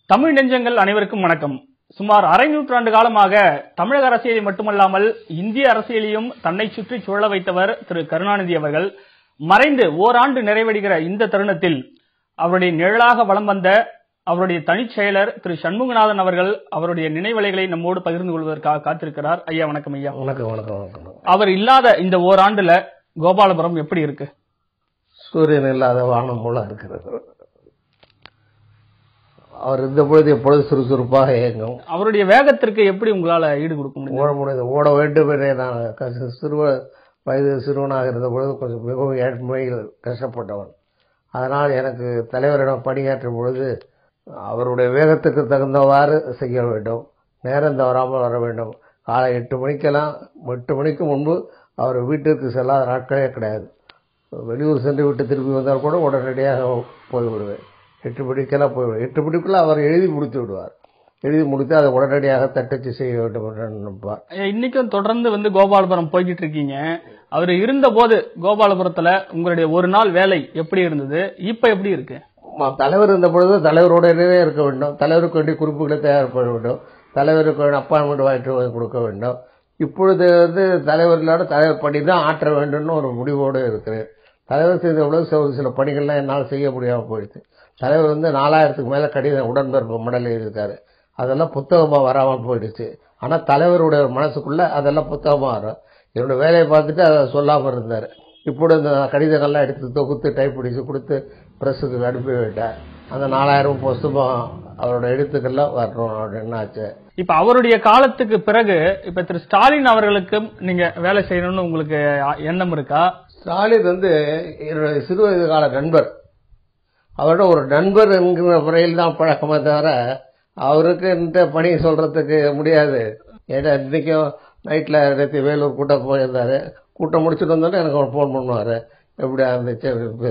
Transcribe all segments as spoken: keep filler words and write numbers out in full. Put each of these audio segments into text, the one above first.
தமிழ் நெஞ்சங்கள் அனைவருக்கும் வணக்கம். சுமார் அரை நூற்றாண்டு காலமாக தமிழக அரசியலை மட்டுமல்லாமல் இந்திய அரசியலையும் தன்னை சுற்றி சுழல வைத்தவர் திரு கருணாநிதி அவர்கள். மறைந்து ஓராண்டு நிறைவடைகிற இந்த தருணத்தில் அவருடைய நிழலாக வலம் வந்த அவருடைய தனிச் செயலர் திரு சண்முகநாதன் அவர்கள் அவருடைய நினைவலைகளை நம்மோடு பகிர்ந்து கொள்வதற்காக காத்திருக்கிறார். ஐயா வணக்கம். ஐயா வணக்கம். வணக்கம் வணக்கம். அவர் இல்லாத இந்த ஓராண்டுல கோபாலபுரம் எப்படி இருக்கு? சூரியன் இல்லாத வானம் போல இருக்கிறது. அவர் இந்த பொழுது எப்பொழுது சுறுசுறுப்பாக இயங்கும். அவருடைய வேகத்திற்கு எப்படி உங்களால ஈடு கொடுக்க முடியும்? ஓட முடியாது, ஓட வேண்டும் என்றே நான் சிறுவ வயது சிறுவனாக இருந்த பொழுது கொஞ்சம் மிகவும் ஏழ்மையில் கஷ்டப்பட்டவன். அதனால் எனக்கு தலைவரிடம் பணியாற்றும் பொழுது அவருடைய வேகத்துக்கு தகுந்தவாறு செய்ய வேண்டும். நேரம் தவறாமல் வர வேண்டும். காலை எட்டு மணிக்கெல்லாம் எட்டு மணிக்கு முன்பு அவர் வீட்டிற்கு செல்லாத நாட்களே கிடையாது. வெளியூர் சென்று விட்டு திரும்பி வந்தால் கூட உடனடியாக போய்விடுவேன். எட்டு மணிக்கெல்லாம் போய்விடுவேன். எட்டு மணிக்குள்ள அவர் எழுதி முடித்து விடுவார். எழுதி முடித்து அதை உடனடியாக தட்டச்சு செய்ய வேண்டும் என்று நினைப்பார். இன்னைக்கும் தொடர்ந்து வந்து கோபாலபுரம் போய்கிட்டு இருக்கீங்க. அவர் இருந்த போது கோபாலபுரத்துல உங்களுடைய ஒரு நாள் வேலை எப்படி இருந்தது, இப்ப எப்படி இருக்கு? தலைவர் இருந்த பொழுது தலைவருடனே இருக்க வேண்டும். தலைவருக்கு வேண்டிய குறிப்புகளை தயார் பண்ண வேண்டும். தலைவருக்கு அப்பாயின்மெண்ட் வாங்கிட்டு கொடுக்க வேண்டும். இப்பொழுது வந்து தலைவர்களோட தலைவர் பணி தான் ஆற்ற வேண்டும்னு ஒரு முடிவோடு இருக்கிறேன். தலைவர் செய்த பொழுது சில பணிகள்லாம் என்னால் செய்ய முடியாமல் போயிடுச்சு. தலைவர் வந்து நாலாயிரத்துக்கு மேல கடிதம் உடன்பிறப்பு மடல் எழுதியிருக்காரு. அதெல்லாம் புத்தகமா வராமல் போயிடுச்சு. ஆனா தலைவருடைய மனசுக்குள்ள அதெல்லாம் புத்தகமா வரும். என்னோட வேலையை பார்த்துட்டு அதை சொல்லாம இருந்தாரு. இப்பொழுது இந்த கடிதங்கள்லாம் எடுத்து தொகுத்து டைப் அடிச்சு கொடுத்து பிரஸுக்கு அனுப்பி விட்டேன். அந்த நாலாயிரம் புஸ்தகம் அவரோட எழுத்துக்கள்லாம் வரணும் அப்படின்னு ஆச்சு. இப்ப அவருடைய காலத்துக்கு பிறகு இப்ப திரு ஸ்டாலின் அவர்களுக்கும் நீங்க வேலை செய்யணும்னு உங்களுக்கு எண்ணம் இருக்கா? ஸ்டாலின் வந்து என்னுடைய சிறு வயது கால நண்பர். அவரோட ஒரு நண்பர் என்கிற முறையில் தான் பழக்கமே தவிர அவருக்கு இந்த பணி சொல்றதுக்கு முடியாது. ஏன்னா இன்னைக்கும் நைட்ல நேற்று வேலூர் கூட்டம் போயிருந்தாரு. கூட்டம் முடிச்சுட்டு வந்தோடனே எனக்கு ஒரு ஃபோன் பண்ணுவாரு. எப்படி இருந்துச்சு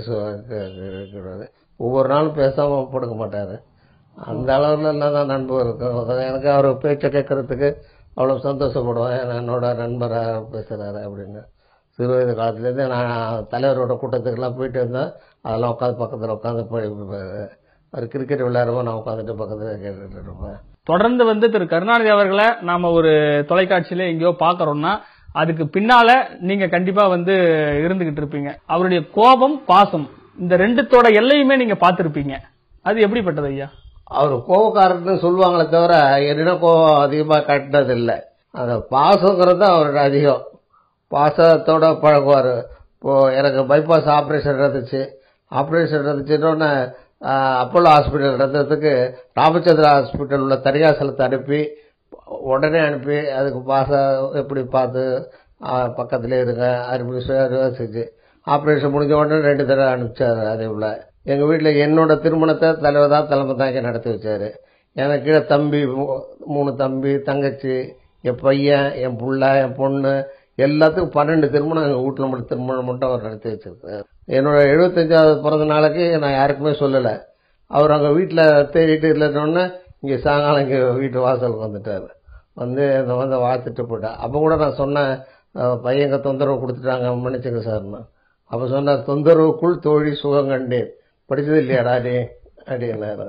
பேசுவாரு. ஒவ்வொரு நாளும் பேசாம படுக்க மாட்டாரு. அந்த அளவுல என்னதான் நண்பர் இருக்கும். எனக்கு அவர் பேச்சை கேட்கறதுக்கு அவ்வளவு சந்தோஷப்படுவேன். என்னோட நண்பரா பேசுறாரு அப்படின்னு. சிறு வயது காலத்துலேருந்து நான் தலைவரோட கூட்டத்துக்கெல்லாம் போயிட்டு இருந்தேன். அதெல்லாம் உட்காந்து பக்கத்தில் உட்காந்து போய் ஒரு கிரிக்கெட் விளையாடுறப்போ நான் உட்காந்துட்டு பக்கத்தில் கேட்டுட்டு இருப்பேன். தொடர்ந்து வந்து திரு கருணாநிதி அவர்களை நாம ஒரு தொலைக்காட்சியில எங்கேயோ பாக்குறோம்னா அதுக்கு பின்னால நீங்க கண்டிப்பா வந்து இருந்துகிட்டு இருப்பீங்க. அவருடைய கோபம், பாசம் இந்த ரெண்டுத்தோட எல்லையுமே நீங்க பாத்திருப்பீங்க. அது எப்படிப்பட்டது ஐயா? அவர் கோபக்காரன்னு சொல்லுவாங்களே தவிர என்னிடம் கோபம் அதிகமாக காட்டினது இல்லை. அந்த பாசங்கிறது அவரோட அதிகம். பாசத்தோட பழகுவார். இப்போ எனக்கு பைபாஸ் ஆப்ரேஷன் நடந்துச்சு. ஆப்ரேஷன் நடந்துச்சுன்னு அப்போலோ ஹாஸ்பிட்டல் நடந்ததுக்கு ராமச்சந்திரா ஹாஸ்பிட்டல் உள்ள தனியார் ஸ்தலத்தை அனுப்பி உடனே அனுப்பி அதுக்கு பாசம் எப்படி பார்த்து பக்கத்துல இருங்க அனுப்பி செஞ்சு ஆப்ரேஷன் முடிஞ்ச உடனே ரெண்டு தடவை அனுப்பிச்சாரு. அதே போல எங்க வீட்டில் என்னோட திருமணத்தை தலைவர் தான் தலைமை தாங்க நடத்தி வச்சாரு. எனக்கு கீழே தம்பி, மூணு தம்பி, தங்கச்சி, என் பையன், என் புள்ள, என் பொண்ணு எல்லாத்துக்கும் பன்னெண்டு திருமணம் எங்கள் வீட்டில் மட்டும் திருமணம் மட்டும் அவர் நடத்தி வச்சிருக்காரு. என்னோட எழுபத்தஞ்சாவது பிறந்த நாளைக்கு நான் யாருக்குமே சொல்லலை. அவர் அங்கே வீட்டில் தேடிட்டு இல்லைன்னொன்னே இங்கே சாயங்காலம் இங்கே வீட்டு வாசலுக்கு வந்துட்டார். வந்து இந்த வந்து வாழ்த்துட்டு போட்டேன். அப்போ கூட நான் சொன்னேன், பையங்க தொந்தரவு கொடுத்துட்டாங்க மன்னிச்சுங்க சார்னா. அப்போ சொன்ன தொந்தரவுக்குள் தோழி சுகம் கண்டேன். படிச்சது இல்லையாடா நீ அப்படின்னாரு.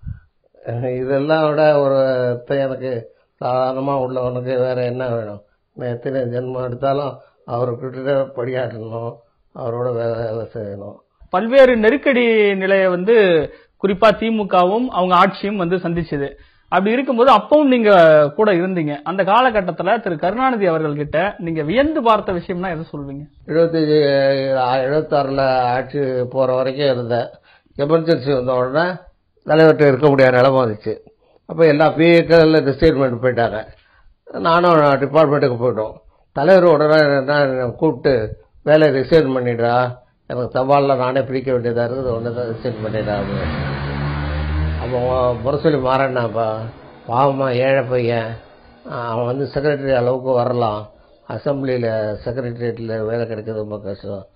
இதெல்லாம் விட ஒரு எனக்கு சாதாரணமாக உள்ளவனுக்கு வேற என்ன வேணும்? எத்தனை ஜென்மம் எடுத்தாலும் அவர்கிட்ட படியாட்டணும், அவரோட வேலை செய்யணும். பல்வேறு நெருக்கடி நிலையை வந்து குறிப்பா திமுகவும் அவங்க ஆட்சியும் வந்து சந்திச்சது. அப்படி இருக்கும்போது அப்பவும் நீங்க கூட இருந்தீங்க. அந்த காலகட்டத்தில் திரு கருணாநிதி அவர்கள் கிட்ட நீங்க வியந்து பார்த்த விஷயம்னா எதை சொல்வீங்க? எழுபத்தி எழுபத்தி ஆறுல ஆட்சி போற வரைக்கும் இருந்தேன். எமர்ஜென்சி வந்த உடனே தலைவர்கிட்ட இருக்க முடியாத நிலைமை வந்துச்சு. அப்போ எல்லா பிஏக்கள் ரிஸ்டேட்மெண்ட் போயிட்டாங்க. நானும் டிபார்ட்மெண்ட்டுக்கு போயிட்டோம். தலைவர் உடனே கூப்பிட்டு வேலையை ரிசைன் பண்ணிடுறா, எனக்கு தபாலில் நானே பிடிக்க வேண்டியதாக இருக்குது, ஒன்று தான் ரிசைன் பண்ணிடுறா அப்படின்னு. அப்போ முரசொலி மாறேன்னாப்பா, பாவமா ஏழை பையன், அவன் வந்து செக்ரட்டரி அளவுக்கு வரலாம், அசம்பிளியில் செக்ரட்டரியேட்டில் வேலை கிடைக்கிறது ரொம்ப கஷ்டம்.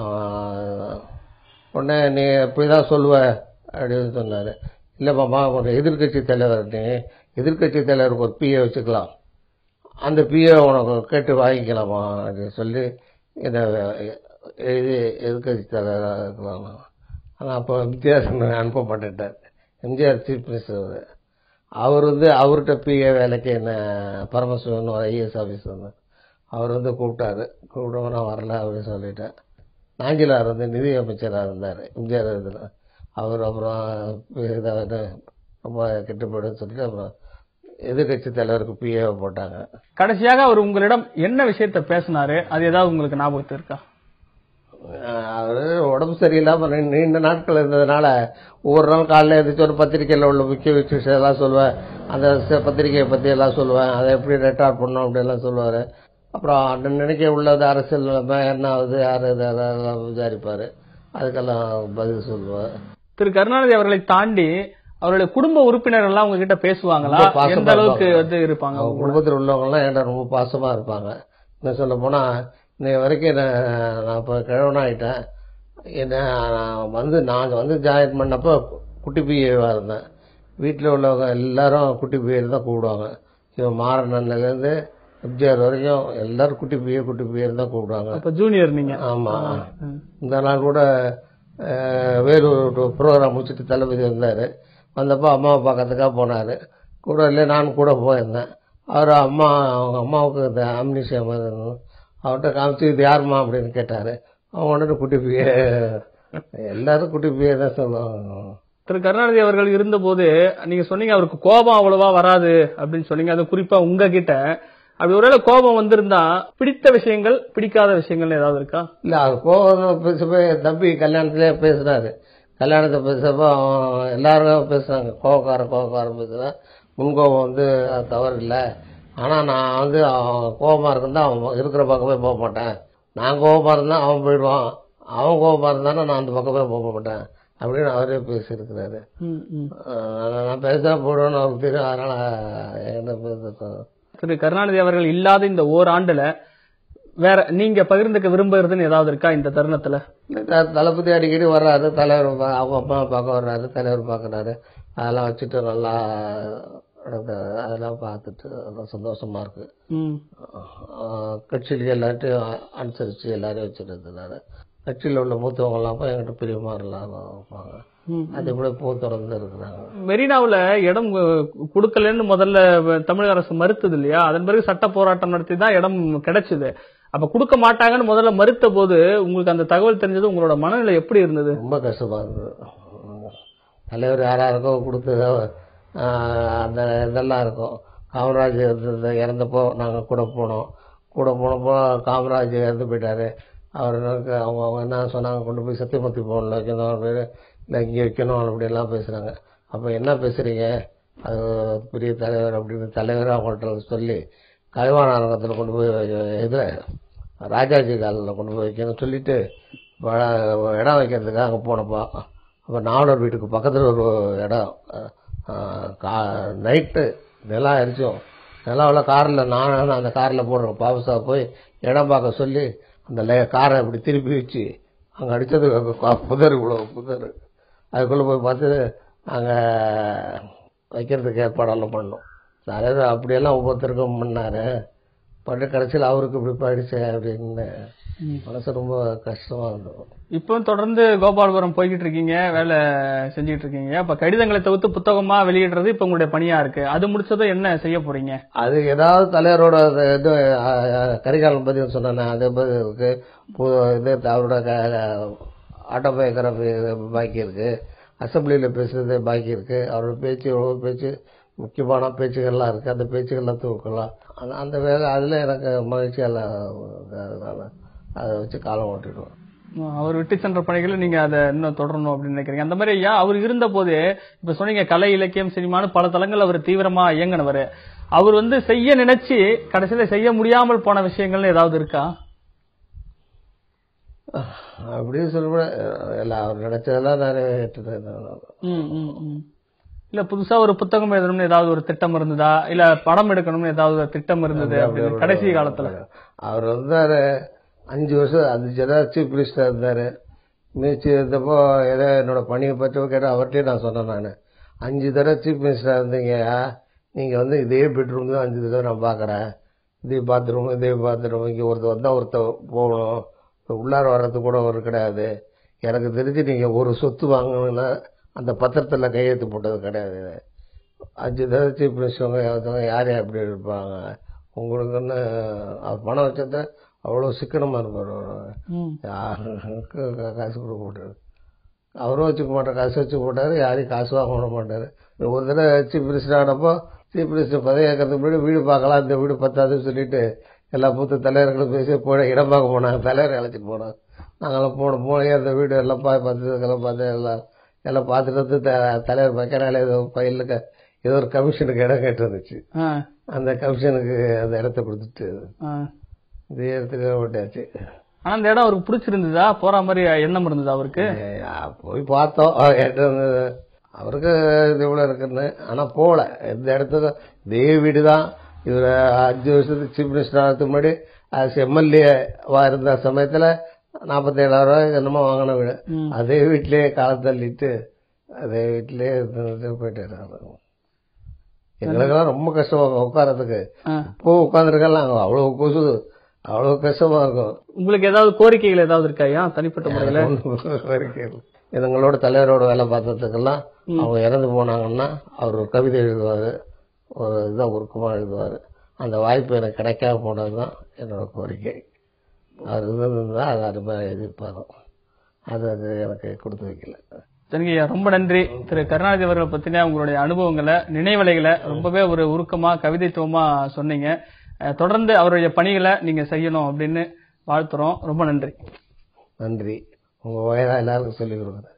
உடனே நீ இப்படி தான் சொல்லுவ அப்படின்னு சொன்னார். இல்லைப்பாம்மா, ஒரு எதிர்கட்சி தலைவர், நீ எதிர்கட்சி தலைவருக்கு ஒரு பிஏ வச்சுக்கலாம், அந்த பிஏ உனக்கு கேட்டு வாங்கிக்கலாமா அப்படின்னு சொல்லி இதை எழுதி எதிர்கட்சி தலைவராக இருக்கலாம். ஆனால் அப்போ எம்ஜிஆர் அனுப்ப மாட்டேன்ட்டார். MGR chief minister. அவர் வந்து அவர்கிட்ட பிஏ வேலைக்கு என்ன பரமசிவன் ஒரு ஐஏஎஸ் ஆஃபீஸர் வந்து அவர் வந்து கூப்பிட்டாரு. கூப்பிட்டவங்க நான் வரல அப்படின்னு சொல்லிட்டேன். நாஞ்சிலார் வந்து நிதி அமைச்சராக இருந்தார் எம்ஜிஆர் இதில். அவர் அப்புறம் இதை ரொம்ப கெட்டு போயிடுன்னு சொல்லிட்டு அப்புறம் எதிர்கட்சி தலைவருக்கு பிஏ போட்டாங்க. கடைசியாக அவர் உங்களிடம் என்ன விஷயத்த பேசினாரு, அது ஏதாவது உங்களுக்கு ஞாபகத்து இருக்கா? அவரு உடம்பு சரியில்லாம நீண்ட நாட்கள் இருந்ததுனால ஒவ்வொரு நாள் காலையில் எழுந்திரிச்சு ஒரு பத்திரிகையில் உள்ள முக்கிய விஷயம் எல்லாம் சொல்லுவேன். அந்த பத்திரிகையை பற்றி எல்லாம் சொல்லுவேன். அதை எப்படி ரெக்கார்ட் பண்ணணும் அப்படின்லாம் சொல்லுவார். அப்புறம் நினைக்க உள்ளது அரசியல் என்ன ஆகுது யார் அதெல்லாம் விசாரிப்பார். அதுக்கெல்லாம் பதில் சொல்லுவார். திரு கருணாநிதி அவர்களை தாண்டி அவருடைய குடும்ப உறுப்பினர்கள் எல்லாம் உங்ககிட்ட பேசுவாங்களா? எந்த அளவுக்கு வந்து இருப்பாங்க? குடும்பத்தில் உள்ளவங்க எல்லாம் என்கிட்ட ரொம்ப பாசமா இருப்பாங்க. என்ன சொல்ல போனா இன்னைக்கு வரைக்கும் என்ன நான் இப்போ கிழவனாயிட்டேன். என்ன நான் வந்து நான் வந்து ஜாயின் பண்ணப்போ குட்டி பிஏவா இருந்தேன். வீட்டில் உள்ளவங்க எல்லாரும் குட்டி பிஏன்னு தான் கூப்பிடுவாங்க. இவன் மாறனன்லேருந்து எம்ஜிஆர் வரைக்கும் எல்லாரும் குட்டி பிஏ குட்டி பிஏன்னு தான் கூப்பிடுவாங்க. அப்போ ஜூனியர் நீங்க? ஆமா. இந்த நாள் கூட வேலூர் ப்ரோக்ராம் முடிச்சுட்டு தளபதி வந்தார். வந்தப்போ அம்மாவை பார்க்கறதுக்காக போனார். கூட இல்லை நானும் கூட போயிருந்தேன். அவர் அம்மா அவங்க அம்மாவுக்கு இந்த அம்னிஷியா மாதிரி அவர்கிட்ட காமிச்சு இது யாருமா அப்படின்னு கேட்டார். அவங்க உடனே குட்டி பிஏ எல்லாரும் குட்டி பிஏ தான் சொல்லுவாங்க. திரு கருணாநிதி அவர்கள் இருந்த போது நீங்க சொன்னீங்க அவருக்கு கோபம் அவ்வளவா வராது அப்படின்னு சொன்னீங்க. அது குறிப்பா உங்ககிட்ட அப்படி ஒருவேளை கோபம் வந்திருந்தா பிடித்த விஷயங்கள் பிடிக்காத விஷயங்கள் ஏதாவது இருக்கா? இல்ல அவர் கோபம் பேசப்போ தம்பி கல்யாணத்திலே பேசுறாரு. கல்யாணத்தை பேசப்போ எல்லாரும் பேசுறாங்க கோபக்காரன் கோபக்காரன் பேசுறேன். முன்கோபம் வந்து அது தவறு இல்லை. ஆனா நான் வந்து அவன் கோபமா இருந்தா அவன் இருக்கிற பக்கமே போக மாட்டேன். நான் கோபமா இருந்தா அவன் போயிடுவான். அவன் கோபமா இருந்தானா நான் அந்த பக்கமே போக மாட்டேன் அப்படின்னு அவரே பேசியிருக்கிறாரு. நான் பேச போடுவேன்னு அவருக்கு தெரியும். அதனால என்ன பேச திரு கருணாநிதி அவர்கள் இல்லாத இந்த ஓராண்டுல வேற நீங்க பகிர்ந்துக்க விரும்புறதுன்னு ஏதாவது இருக்கா இந்த தருணத்துல? தளபதி அடிக்கடி வர்றாரு. தலைவர் அவங்க அம்மா பார்க்க வர்றாரு. தலைவர் பாக்குறாரு. அதெல்லாம் வச்சுட்டு நல்லா அதெல்லாம் பார்த்துட்டு சந்தோஷமா இருக்கு. கட்சியில எல்லாத்தையும் அனுசரிச்சு எல்லாரையும் வச்சுருந்ததுனால கட்சியில் உள்ள மூத்தவங்க எல்லாம் என்கிட்ட பிரியமா இருப்பாங்க. அது கூட போ தொடர்ந்து இருக்கிறாங்க. மெரினாவுல இடம் கொடுக்கலன்னு முதல்ல தமிழக அரசு மறுத்தது இல்லையா? அதன் பிறகு சட்ட போராட்டம் நடத்தி தான் இடம் கிடைச்சது. அப்ப கொடுக்க மாட்டாங்கன்னு முதல்ல மறுத்த போது உங்களுக்கு அந்த தகவல் தெரிஞ்சது உங்களோட மனநிலை எப்படி இருந்தது? ரொம்ப கஷ்டமா இருந்தது. தலைவர் யாராருக்கோ கொடுத்ததோ அந்த இதெல்லாம் இருக்கும். காமராஜ் இறந்தப்போ நாங்க கூட போனோம். கூட போனப்போ காமராஜ் இறந்து போயிட்டாரு. அவருக்கு அவங்க அவங்க என்ன சொன்னாங்க, கொண்டு போய் சத்தியமூர்த்தி பவன்ல வைக்கணும் அப்படின்னு, இல்லை இங்கே வைக்கணும் அப்படியெல்லாம் பேசுறாங்க. அப்ப என்ன பேசுறீங்க, அது பெரிய தலைவர் அப்படின்னு தலைவர் அவங்கள்ட்ட சொல்லி கலைவாண அரங்கத்தில் கொண்டு போய் இது ராஜாஜி காலில் கொண்டு போய் வைக்கணும்னு சொல்லிட்டு இடம் வைக்கிறதுக்காக அங்கே போனப்போ அப்போ நாவலர் வீட்டுக்கு பக்கத்தில் ஒரு இடம் நைட்டு நிலம் அரிச்சோம். நிலாவில் காரில் நான் அந்த காரில் போடுறோம். பாபுசா போய் இடம் பார்க்க சொல்லி அந்த காரை அப்படி திருப்பி வச்சு அங்கே அடித்தது புதர், இவ்வளோ புதர். அதுக்குள்ளே போய் பார்த்து அங்கே வைக்கிறதுக்கு ஏற்பாடெல்லாம் பண்ணோம். தலைவர் அப்படியெல்லாம் ஒவ்வொருத்தருக்கும் பண்ணாரு. பண்ணி கடைசியில் அவருக்கு இப்படி போயிடுச்சு அப்படின்னு மனசு ரொம்ப கஷ்டமா இருந்தது. இப்போ தொடர்ந்து கோபாலபுரம் போய்கிட்டு இருக்கீங்க, வேலை செஞ்சுட்டு இருக்கீங்க. அப்ப கடிதங்களை தவிர்த்து புத்தகமா வெளியிடுறது இப்ப உங்களுடைய பணியா இருக்கு. அது முடிச்சதும் என்ன செய்ய போறீங்க? அது ஏதாவது தலைவரோட இது கரிகாலம் பதிவு சொன்ன அதே பதிவு இருக்கு. இது அவரோட ஆட்டோபயோகிராபி பாக்கி இருக்கு. அசம்பிளியில பேசுறது பாக்கி இருக்கு. அவரோட பேச்சு எவ்வளவு பேச்சு முக்கியமான பேச்சுகள்லாம் இருக்கு. அந்த பேச்சுகள்லாம் தூக்கலாம். அந்த வேலை அதுல எனக்கு மகிழ்ச்சியால அதை வச்சு காலம் ஓட்டிடுவோம். அவர் விட்டு சென்ற பணிகளை நீங்க அதை இன்னும் தொடரணும் அப்படின்னு நினைக்கிறீங்க. அந்த மாதிரி ஐயா அவர் இருந்த போது இப்ப சொன்னீங்க கலை இலக்கியம் சினிமான்னு பல தளங்கள் அவர் தீவிரமா இயங்கினவர். அவர் வந்து செய்ய நினைச்சு கடைசியில செய்ய முடியாமல் போன விஷயங்கள்னு ஏதாவது இருக்கா? அப்படின்னு சொல்ல எல்லாம் அவர் நினைச்சதெல்லாம் நிறைய இல்ல புதுசா ஒரு புத்தகம் எழுதணும்னு ஏதாவது ஒரு திட்டம் இருந்ததா, இல்ல படம் எடுக்கணும்னு ஏதாவது ஒரு திட்டம் இருந்தது அப்படின்னு கடைசி காலத்துல? அவர் வந்தாரு அஞ்சு வருஷம் அஞ்சு ஏதாவது சீஃப் மினிஸ்டர் இருந்தாரு. மினிஸ்டர் இருந்தப்போ ஏதோ என்னோட பணியை பற்றி கேட்டால் அவர்கிட்டயே நான் சொன்னேன். நான் அஞ்சு தடவை சீஃப் மினிஸ்டர் இருந்தீங்க, நீங்க வந்து இதே பெட்ரூம் தான் அஞ்சு தடவை நான் பாக்குறேன். இதே பாத்ரூம் இதே பாத்ரூம் இங்க ஒருத்தர் வந்தா ஒருத்தர் போகணும். உள்ளார வர்றது கூட ஒரு கிடையாது. எனக்கு தெரிஞ்சு நீங்க ஒரு சொத்து வாங்கணும்னா அந்த பத்திரத்துல கையெழுத்து போட்டது கிடையாது. அஞ்சு தடவை சீஃப் மினிஸ்டர் யார் யார் எப்படி இருப்பாங்க உங்களுக்குன்னு அவர் பணம் வச்சத அவ்வளோ சிக்கனமாக இருப்பார். யாருக்கு காசு கொடுக்க மாட்டார், அவரும் வச்சுக்க மாட்டார், காசு வச்சுக்க மாட்டார், யாரையும் காசு வாங்க விட மாட்டார். ஒரு தடவை சீஃப் மினிஸ்டர் ஆனப்போ சீஃப் மினிஸ்டர் பதவி ஏற்கிறதுக்கு முன்னாடி வீடு பார்க்கலாம், இந்த வீடு பத்தாதுன்னு சொல்லிட்டு எல்லா பூத்த தலைவர்களும் பேசி போன இடம் பார்க்க போனாங்க, தலைவர் அழைச்சிட்டு போனாங்க. நாங்களாம் போன போனே அந்த வீடு எல்லாம் பா பார்த்ததுக்கெல்லாம் பார்த்து எல்லாம் எல்லாம் பார்த்துட்டு வந்து தலைவர் பக்கனால ஏதோ பயிலுக்கு ஏதோ ஒரு கமிஷனுக்கு இடம் கேட்டு வந்துச்சு. அந்த கமிஷனுக்கு அந்த இடத்த கொடுத்துட்டு இந்த இடத்துக்கு ஓட்டாச்சு. ஆனா அந்த இடம் அவருக்கு பிடிச்சிருந்ததா, போற மாதிரி எண்ணம் இருந்தது அவருக்கு? போய் பார்த்தோம், அவருக்கு இது இவ்வளவு இருக்குன்னு. ஆனா போல எந்த இடத்துக்கு இதே வீடு தான். இதுல அஞ்சு வருஷத்துக்கு சீஃப் மினிஸ்டர் ஆகிறதுக்கு முன்னாடி எம்எல்ஏவா இருந்த சமயத்துல நாற்பத்தி ஏழாயிரம் ரூபாய் என்னமோ வாங்கின வீடு. அதே வீட்லயே காலம் தள்ளிட்டு அதே வீட்லயே போயிட்டு எங்களுக்கெல்லாம் ரொம்ப கஷ்டமா உட்காரத்துக்கு. இப்போ உட்காந்துருக்கலாம் அவ்வளவு கொசு, அவ்வளவு கஷ்டமா இருக்கும். உங்களுக்கு ஏதாவது கோரிக்கைகள் ஏதாவது இருக்காயா தனிப்பட்ட முறையில? கோரிக்கைகள் எங்களோட தலைவரோட வேலை பார்த்ததுக்கெல்லாம் அவங்க இறந்து போனாங்கன்னா அவர் ஒரு கவிதை எழுதுவாரு, ஒரு இதான் உருக்கமா எழுதுவாரு. அந்த வாய்ப்பு எனக்கு கிடைக்காம போனதுதான் என்னோட கோரிக்கை. அவர் இருந்ததுன்னா அது அருமையாக எதிர்பாரு, அது அது எனக்கு கொடுத்து வைக்கல. சரிங்கய்யா, ரொம்ப நன்றி. திரு கருணாநிதி அவர்களை பத்தின உங்களுடைய அனுபவங்களை, நினைவலைகளை ரொம்பவே ஒரு உருக்கமா கவிதைத்துவமா சொன்னீங்க. தொடர்ந்து அவருடைய பணிகளை நீங்க செய்யணும் அப்படின்னு வாழ்த்துறோம். ரொம்ப நன்றி. நன்றி. உங்க வயதா எல்லாருக்கும் சொல்லிக் கொடுக்குறேன்.